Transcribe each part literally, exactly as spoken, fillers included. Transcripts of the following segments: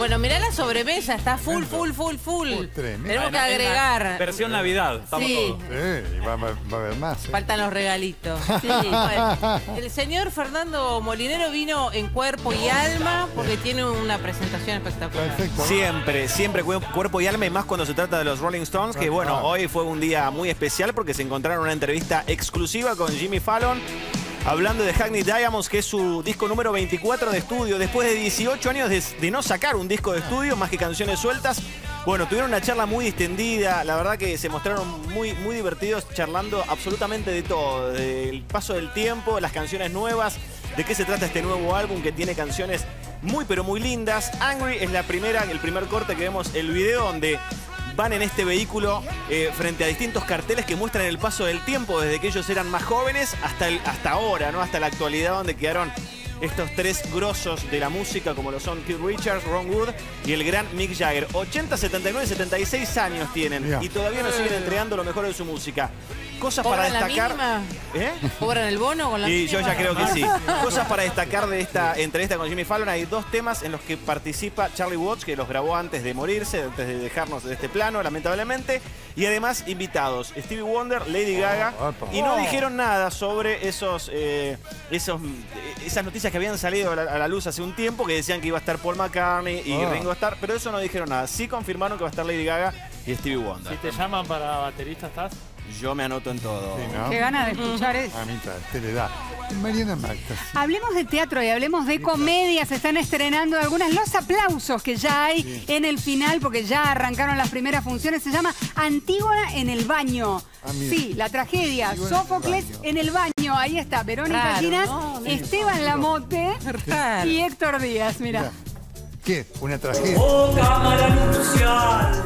Bueno, mirá la sobremesa, está full, full, full, full. Uy, tremendo. Tenemos que agregar. Versión Navidad, estamos Sí. todos. Sí, y va, va- va a haber más. ¿eh? Faltan los regalitos. Sí, bueno. El señor Fernando Molinero vino en cuerpo y alma porque tiene una presentación espectacular. Perfecto. Siempre, siempre cu- cuerpo y alma, y más cuando se trata de los Rolling Stones, que bueno, Ah. hoy fue un día muy especial porque se encontraron una entrevista exclusiva con Jimmy Fallon, hablando de Hackney Diamonds, que es su disco número veinticuatro de estudio, después de dieciocho años de, de no sacar un disco de estudio, más que canciones sueltas. Bueno, tuvieron una charla muy distendida, la verdad que se mostraron muy, muy divertidos charlando absolutamente de todo, del paso del tiempo, las canciones nuevas, de qué se trata este nuevo álbum que tiene canciones muy pero muy lindas. Angry es la primera, el primer corte que vemos, el video donde van en este vehículo eh, frente a distintos carteles que muestran el paso del tiempo desde que ellos eran más jóvenes hasta, el, hasta ahora, ¿no? Hasta la actualidad, donde quedaron estos tres grosos de la música, como lo son Keith Richards, Ron Wood y el gran Mick Jagger. ochenta, setenta y nueve, setenta y seis años tienen. Mirá. Y todavía nos siguen entregando lo mejor de su música. Cosas para ¿Cobran la destacar. mínima? ¿Eh? ¿Cobran el bono con la Y yo mínima? ya creo que sí. Cosas para destacar de esta entrevista con Jimmy Fallon. Hay dos temas en los que participa Charlie Watts, que los grabó antes de morirse, antes de dejarnos de este plano, lamentablemente. Y además invitados, Stevie Wonder, Lady Gaga. Y no dijeron nada sobre esos, eh, esos, esas noticias que habían salido a la, a la luz hace un tiempo, que decían que iba a estar Paul McCartney y Ah. Ringo Starr, pero eso no dijeron nada. Sí confirmaron que va a estar Lady Gaga y Stevie Wonder. Si te llaman para baterista, ¿estás? Yo me anoto en todo. Sí, ¿no? Qué ganas de escuchar eso. A mitad, te le da. Mariana Marta. sí. Hablemos de teatro y hablemos de comedia. Se están estrenando algunas. Los aplausos que ya hay Sí. en el final, porque ya arrancaron las primeras funciones. Se llama Antígona en el baño. Ah, mira. Sí, la tragedia. Antígona en el Sófocles baño. en el baño. Ahí está. Verónica Raro, Ginás, ¿no? Esteban Lamote Raro. y Héctor Díaz. Mira. Mirá. ¿Qué? Una tragedia. Oh cámara nupcial,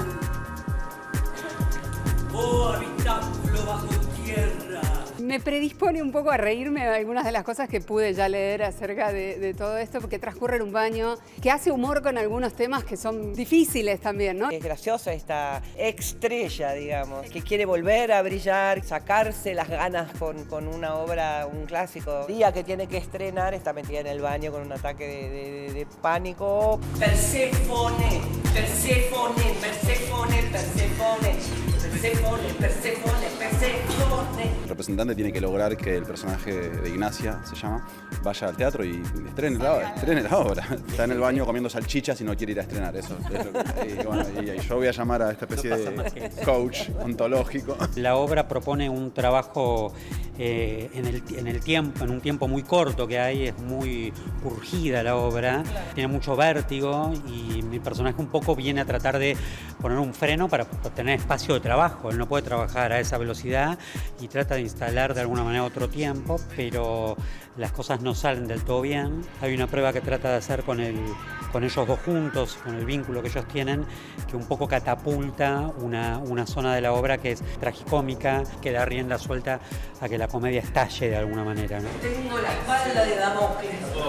oh habitáculo bajo tierra. Me predispone un poco a reírme de algunas de las cosas que pude ya leer acerca de, de todo esto, porque transcurre en un baño, que hace humor con algunos temas que son difíciles también, ¿no? Es graciosa esta estrella, digamos, que quiere volver a brillar, sacarse las ganas con, con una obra, un clásico. El día que tiene que estrenar está metida en el baño con un ataque de, de- de pánico. Perséfone, Perséfone, Perséfone, Perséfone, Perséfone, Perséfone, Perséfone. El representante tiene que lograr que el personaje de Ignacia, se llama, vaya al teatro y estrene la obra. Estrene la obra. Está en el baño comiendo salchichas y no quiere ir a estrenar. Eso es lo que, y, bueno, y- y yo voy a llamar a esta especie de coach ontológico. La obra propone un trabajo eh, en, el, en el tiempo, en un tiempo muy corto que hay, es muy urgida la obra, tiene mucho vértigo y mi personaje un poco viene a tratar de poner un freno para tener espacio de trabajo. Él no puede trabajar a esa velocidad y trata de instalar de alguna manera otro tiempo, pero las cosas no salen del todo bien. Hay una prueba que trata de hacer con, el, con ellos dos juntos, con el vínculo que ellos tienen, que un poco catapulta una, una zona de la obra que es tragicómica, que da rienda suelta a que la comedia estalle de alguna manera, ¿no? Tengo la espalda de Damocles.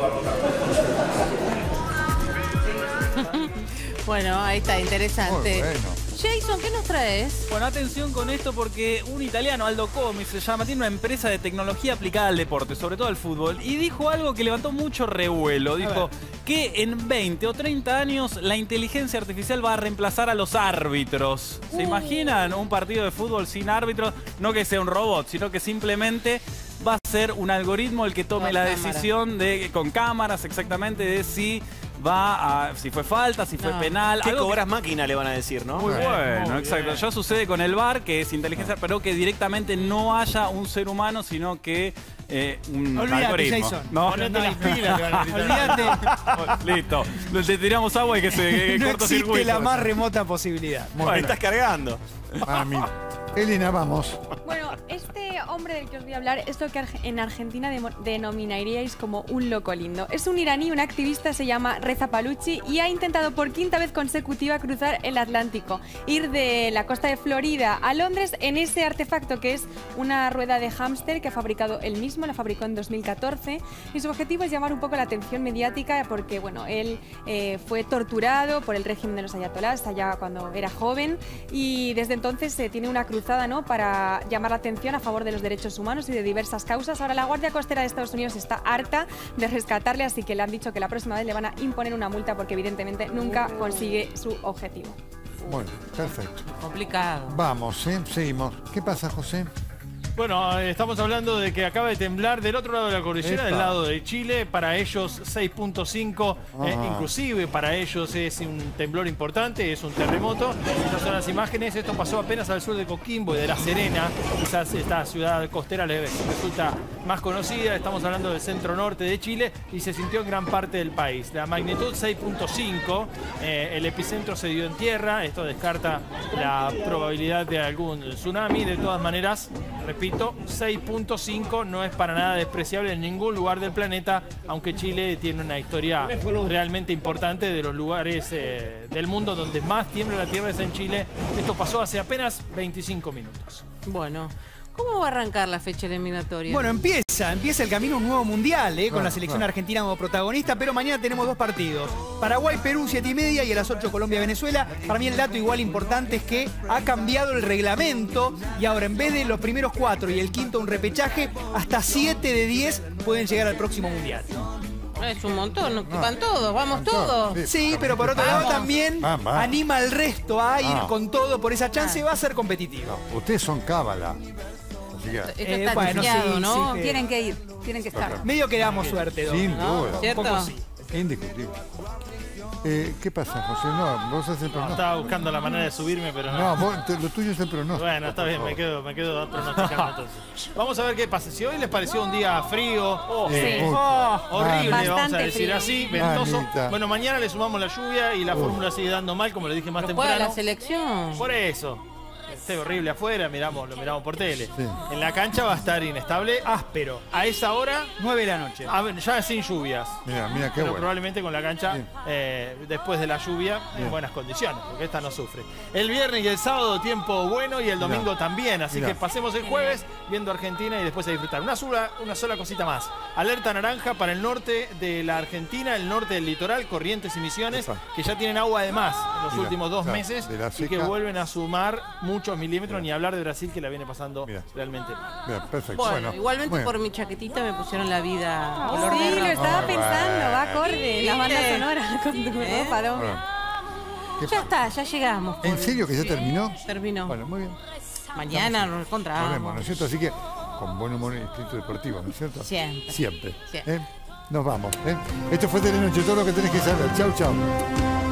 Bueno, ahí está, interesante. Muy bueno. Jason, ¿qué nos traes? Bueno, atención con esto porque un italiano, Aldo Comi se llama, tiene una empresa de tecnología aplicada al deporte, sobre todo al fútbol, y dijo algo que levantó mucho revuelo. Dijo que en veinte o treinta años la inteligencia artificial va a reemplazar a los árbitros. ¿Se imaginan un partido de fútbol sin árbitros? No que sea un robot, sino que simplemente va a ser un algoritmo el que tome Con la cámara. decisión de, con cámaras exactamente, de si va a, si fue falta, si fue No. penal. ¿Qué algo que- cobras máquina le van a decir, no? muy Bueno, bueno, muy exacto. bien. Ya sucede con el V A R, que es inteligencia, pero que directamente no haya un ser humano, sino que eh, un Olvídate, algoritmo. Jason. No, Ponete no, las pilas, te van a gritar. Olvídate. Listo. Le tiramos agua y que se No cortocircuito. existe la más remota posibilidad. Bueno, ahí estás cargando. Ah, mira. Elena, vamos. Bueno, este hombre del que os voy a hablar es lo que arge- en Argentina demo- denominaríais como un loco lindo. Es un iraní, un activista, se llama Reza Paluchi y ha intentado por quinta vez consecutiva cruzar el Atlántico, ir de la costa de Florida a Londres en ese artefacto que es una rueda de hámster que ha fabricado él mismo, la fabricó en dos mil catorce y su objetivo es llamar un poco la atención mediática porque, bueno, él eh, fue torturado por el régimen de los ayatolás allá cuando era joven y desde entonces eh, tiene una cruzada cruzada, ¿no?, para llamar la atención a favor de los derechos humanos y de diversas causas. Ahora la Guardia Costera de Estados Unidos está harta de rescatarle, así que le han dicho que la próxima vez le van a imponer una multa porque evidentemente nunca consigue su objetivo. Bueno, perfecto. Complicado. Vamos, ¿eh? Seguimos. ¿Qué pasa, José? Bueno, eh, estamos hablando de que acaba de temblar del otro lado de la cordillera, Epa. del lado de Chile. Para ellos seis punto cinco, eh, Ah. inclusive para ellos es un temblor importante, es un terremoto. Estas son las imágenes. Esto pasó apenas al sur de Coquimbo y de La Serena. Quizás esta ciudad costera les resulta más conocida. Estamos hablando del centro norte de Chile y se sintió en gran parte del país. La magnitud seis punto cinco, eh, el epicentro se dio en tierra. Esto descarta la probabilidad de algún tsunami. De todas maneras, repito, seis punto cinco no es para nada despreciable en ningún lugar del planeta, aunque Chile tiene una historia realmente importante. De los lugares eh, del mundo donde más tiembla la tierra es en Chile. Esto pasó hace apenas veinticinco minutos. Bueno, ¿cómo va a arrancar la fecha eliminatoria? Bueno, empieza, empieza el camino a un nuevo mundial, ¿eh? Con Ah, la selección ah. argentina como protagonista, pero mañana tenemos dos partidos. Paraguay-Perú, siete y media, y a las ocho Colombia-Venezuela. Para mí el dato igual importante es que ha cambiado el reglamento y ahora en vez de los primeros cuatro y el quinto un repechaje, hasta siete de diez pueden llegar al próximo mundial. Es un montón, ¿no? Ah. Van todos, vamos Van todos. todos. Sí, pero por otro lado Vamos. también Vamos, vamos. anima al resto a ir Ah. con todo por esa chance, va a ser competitivo. No, ustedes son cábala. Así que, Esto Eh, está bueno, chequeado, sí, ¿no? sí, Tienen que ir, tienen que estar. Medio que damos suerte, Doc. sin ¿No? duda. ¿Cierto? Un poco sí. Indiscutible. Eh, ¿Qué pasa, José? No, vos haces el No, pronóstico. estaba buscando la manera de subirme, pero no. No, vos, te- lo tuyo es el pronóstico. Bueno, está bien, me quedo, me quedo pronosticando entonces. Vamos a ver qué pasa. Si hoy les pareció un día frío, Eh, Sí. puta. Oh, horrible, Bastante vamos a decir frío. así, ventoso. Mamita. Bueno, mañana le sumamos la lluvia y la Uh. fórmula sigue dando mal, como le dije más Pero juega temprano. la selección. Por eso. Esté horrible afuera, miramos, lo miramos por tele. Sí. En la cancha va a estar inestable, áspero. A esa hora, nueve de la noche. a ver, ya sin lluvias. Mira, mira qué Pero bueno. probablemente con la cancha, Bien. eh, después de la lluvia, en Bien. buenas condiciones, porque esta no sufre. El viernes y el sábado tiempo bueno y el Mirá. domingo también, así Mirá. que pasemos el jueves viendo Argentina y después a disfrutar. Una sola, una sola cosita más. Alerta naranja para el norte de la Argentina, el norte del litoral, Corrientes y Misiones, Epa. que ya tienen agua de más en los Mira, últimos dos claro, meses de la y que seca. vuelven a sumar muchos milímetros, ni hablar de Brasil, que la viene pasando Mira. realmente mal. Bien, perfecto. Bueno, Bueno, igualmente bueno. por mi chaquetita me pusieron la vida color Sí, de lo rosa. estaba Ah, pensando, va bueno. acorde. La banda ¿Viste? sonora con tu ¿Eh? ropa, ¿no? Bueno, ¿qué Ya pa- está, ya llegamos. ¿En por- serio que ya Sí, terminó? Terminó. Bueno, muy bien. Mañana nos Nos vemos, ¿no encontramos. es cierto? Así que con buen humor en el Instinto Deportivo, ¿no es cierto? Siempre. Siempre. Siempre. ¿eh? Nos vamos. ¿eh? Esto fue Telenoche, todo lo que tenés que saber. Chau, chau.